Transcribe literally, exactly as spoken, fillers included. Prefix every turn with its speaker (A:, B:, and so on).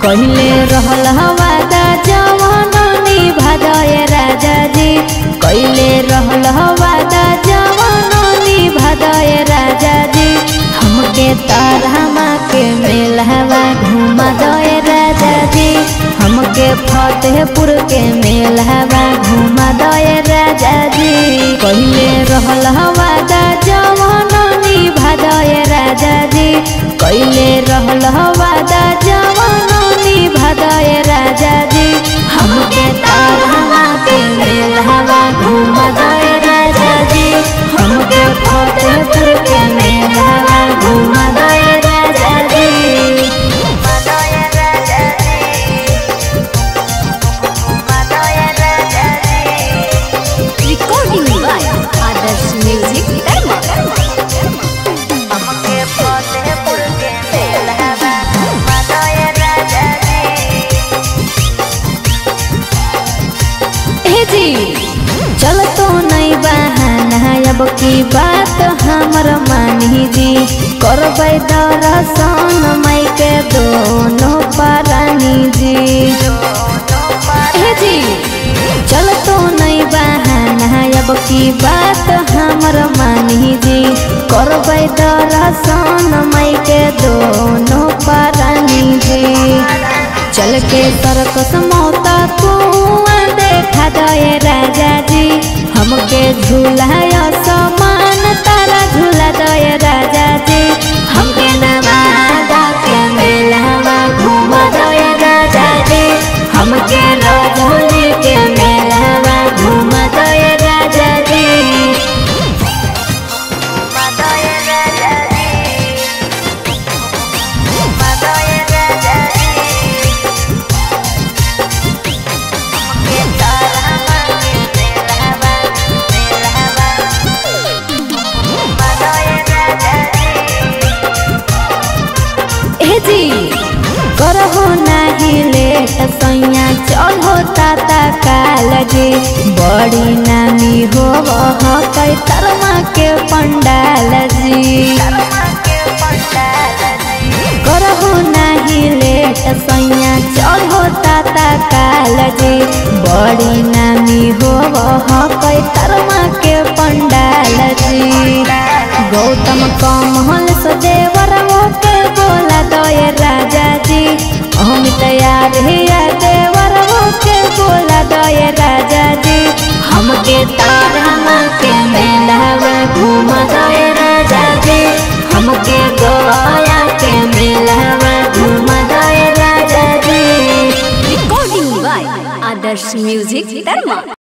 A: कहले रहल वादा जवान निभाए राजा जी, कहले रहल वादा जवान निभाए राजा जी। हमके तारामा के मेलवा घुमा दे राजा जी, हमके फतेहपुर के मेलवा घुमा दे राजा जी। कहले रहल वादा जवान निभाए राजा जी, कहले रहल वादा जवान निभाए राजा जी। हमके तारामा के मेलवा घुमा दे राजा जी, हमके फतेहपुर के मेलवा घुमा दे राजा जी। Recording by Adarsh music Dharma. हमके फतेहपुर के मेलवा घुमा दे राजा जी। ए जी चल तो नहीं बहाना, अब की बात हमर मानी जी। करबै दर्शन माई के दोनों प्राणी जी। ए जी चल तो नहीं बहाना, अब की बात हमर मानी जी। करबै दर्शन माई के दोनों प्राणी जी। चल के सर्कस मौता कुआं देखा दे राजा जी, हमके झूलाया समान तारा झूला दे राजा जी। हमके नवादा के मेलवा घुमा दे राजा जी, हमके रजौली के मेलवा घुमा दे राजा जी। घुमा दे राजा जी, घुमा दे राजा जी। हमके तारामा के मेलवा मेलवा घुमा दे राजा जी। ए जी करहो नहीं लेट सैया चलो ताता काल जी। बड़ी नामी हो कै तरमा के पंडाल जी। करहो नहीं लेट सैया चलो ताता काल जी। बड़ी नामी हो कै तरमा के पंडाल जी। गौतम कमल सदेवर के बोला दे राजा जी, अमित यार देवर के बोला दे राजा जी। हमके तारामा के मेलवा घुमा दे राजा जी, हमके गोया के मेलवा घुमा दे राजा जी। Recording by Adarsh music Dharma.